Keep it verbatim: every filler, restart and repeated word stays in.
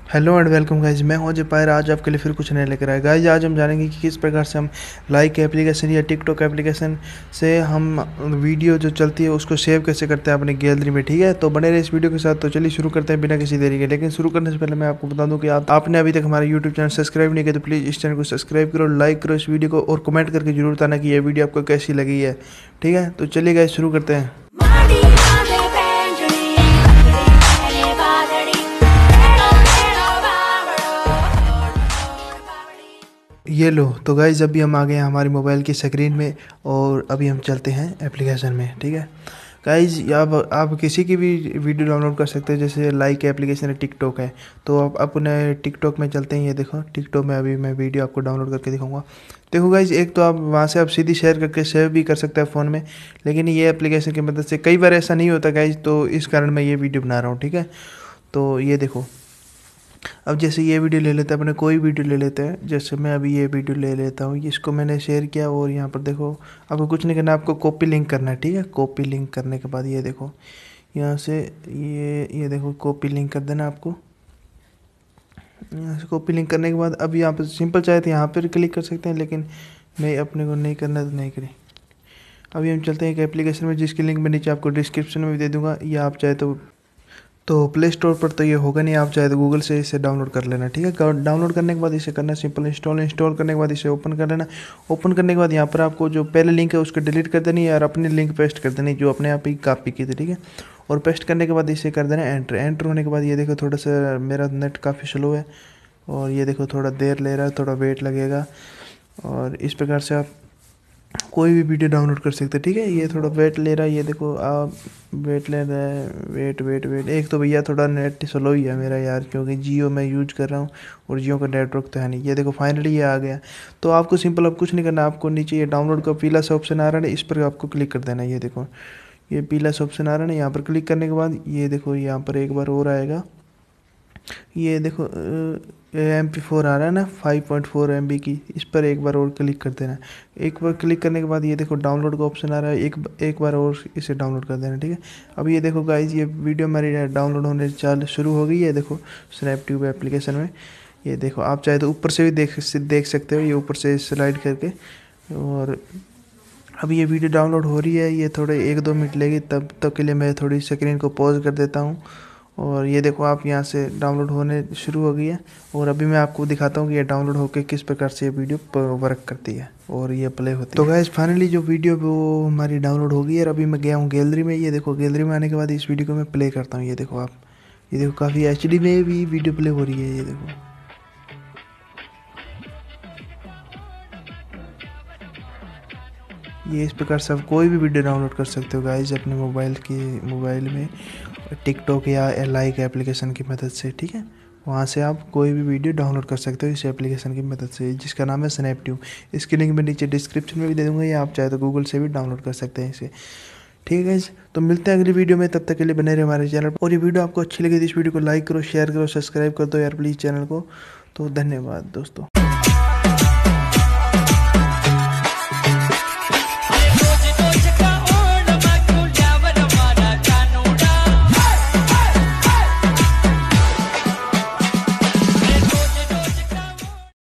Hello and welcome guys, मैं हूं Ajay pier. आज आपके लिए फिर कुछ नया लेकर आए गाइज। आज हम जानेंगे कि किस प्रकार से हम लाइक एप्लीकेशन या टिकटॉक एप्लीकेशन से हम वीडियो जो चलती है उसको सेव कैसे करते हैं अपनी गैलरी में। ठीक है, तो बने रहे इस वीडियो के साथ। तो चलिए शुरू करते हैं बिना किसी देरी के। लेकिन शुरू करने से पहले मैं आपको बता दूं कि आप आपने अभी तक हमारा यूट्यूब चैनल सब्सक्राइब नहीं किया तो प्लीज़ इस चैनल को सब्सक्राइब करो, लाइक करो इस वीडियो को और कमेंट करके जरूर बताना कि यह वीडियो आपको कैसी लगी है। ठीक है, तो चलिए गाइज शुरू करते हैं। ये लो, तो गाइज़ अभी हम आ गए हैं हमारी मोबाइल की स्क्रीन में और अभी हम चलते हैं एप्लीकेशन में। ठीक है गाइज़, आप आप किसी की भी वीडियो डाउनलोड कर सकते हैं। जैसे लाइक एप्लीकेशन है, टिकटॉक है, तो आप अपने टिकटॉक में चलते हैं। ये देखो टिकटॉक में अभी मैं वीडियो आपको डाउनलोड करके दिखाऊंगा। देखो गाइज़, एक तो आप वहाँ से आप सीधी शेयर करके सेव भी कर सकते हैं फ़ोन में, लेकिन ये एप्लीकेशन की मदद से कई बार ऐसा नहीं होता गाइज़, तो इस कारण मैं ये वीडियो बना रहा हूँ। ठीक है, तो ये देखो, अब जैसे ये वीडियो ले लेते हैं, अपने कोई वीडियो ले लेते हैं। जैसे मैं अभी ये वीडियो ले लेता हूँ, इसको मैंने शेयर किया और यहाँ पर देखो आपको कुछ नहीं करना, आपको कॉपी लिंक करना है। ठीक है, कॉपी लिंक करने के बाद ये देखो यहाँ से ये ये देखो कॉपी लिंक कर देना आपको। यहाँ से कॉपी लिंक करने के बाद अब यहाँ पर सिंपल चाहे तो यहाँ पर क्लिक कर सकते हैं, लेकिन मैं अपने को नहीं करना तो नहीं करें। अभी हम चलते हैं एक एप्लीकेशन में जिसकी लिंक मैं नीचे आपको डिस्क्रिप्शन में भी दे दूँगा, या आप चाहे तो तो प्ले स्टोर पर तो ये होगा नहीं, आप चाहे तो गूगल से इसे डाउनलोड कर लेना। ठीक है, डाउनलोड करने के बाद इसे करना सिंपल इंस्टॉल। इंस्टॉल करने के बाद इसे ओपन कर लेना। ओपन करने के बाद यहाँ पर आपको जो पहले लिंक है उसको डिलीट कर देनी है और अपनी लिंक पेस्ट कर देनी जो अपने आप ही कॉपी की थी। ठीक है, और पेस्ट करने के बाद इसे कर देना एंटर। एंटर होने के बाद ये देखो थोड़ा सा मेरा नेट काफ़ी स्लो है और ये देखो थोड़ा देर ले रहा है, थोड़ा वेट लगेगा। और इस प्रकार से आप कोई भी वीडियो डाउनलोड कर सकते हैं। ठीक है, ये थोड़ा वेट ले रहा है, ये देखो आप वेट ले रहा है, वेट वेट वेट। एक तो भैया थोड़ा नेट स्लो ही है मेरा यार, क्योंकि जियो मैं यूज कर रहा हूँ और जियो का नेटवर्क तो है नहीं। ये देखो फाइनली ये आ गया। तो आपको सिंपल अब कुछ नहीं करना, आपको नीचे ये डाउनलोड का पीला सा ऑप्शन आ रहा है, इस पर आपको क्लिक कर देना है। ये देखो ये पीला सा ऑप्शन आ रहा है, यहाँ पर क्लिक करने के बाद ये देखो यहाँ पर एक बार और आएगा। ये देखो एम पी फोर आ रहा है ना, five point four M B की, इस पर एक बार और क्लिक कर देना है। एक बार क्लिक करने के बाद ये देखो डाउनलोड का ऑप्शन आ रहा है, एक एक बार और इसे डाउनलोड कर देना। ठीक है, अब ये देखो गाइज ये वीडियो मेरी डाउनलोड होने चाल शुरू हो गई है। देखो स्नैपट्यूब एप्लीकेशन में ये देखो, आप चाहे तो ऊपर से भी देख देख सकते हो, ये ऊपर से स्लाइड करके। और अब ये वीडियो डाउनलोड हो रही है, ये थोड़े एक दो मिनट लेगी, तब तक के लिए मैं थोड़ी स्क्रीन को पॉज कर देता हूँ। और ये देखो आप यहाँ से डाउनलोड होने शुरू हो गई है और अभी मैं आपको दिखाता हूँ कि ये डाउनलोड होकर किस प्रकार से ये वीडियो वर्क करती है और ये प्ले होती है। तो गाइस फाइनली जो वीडियो वो हमारी डाउनलोड हो गई है और अभी मैं गया हूँ गैलरी में। ये देखो गैलरी में आने के बाद इस वीडियो को मैं प्ले करता हूँ। ये देखो आप, ये देखो काफ़ी एच डी में भी वीडियो प्ले हो रही है। ये देखो ये इस प्रकार से आप कोई भी वीडियो डाउनलोड कर सकते हो गाइज अपने मोबाइल की मोबाइल में टिकटॉक या लाइक एप्लीकेशन की मदद से। ठीक है, वहाँ से आप कोई भी वीडियो डाउनलोड कर सकते हो इस एप्लीकेशन की मदद से, जिसका नाम है स्नैपट्यूब। इसकी लिंक मैं नीचे डिस्क्रिप्शन में भी दे दूँगा, या आप चाहे तो गूगल से भी डाउनलोड कर सकते हैं इसे। ठीक है गाइज, तो मिलते हैं अगली वीडियो में, तब तक के लिए बने रहे हमारे चैनल पर। और ये वीडियो आपको अच्छी लगी तो इस वीडियो को लाइक करो, शेयर करो, सब्सक्राइब कर दो यार प्लीज़ चैनल को। तो धन्यवाद दोस्तों।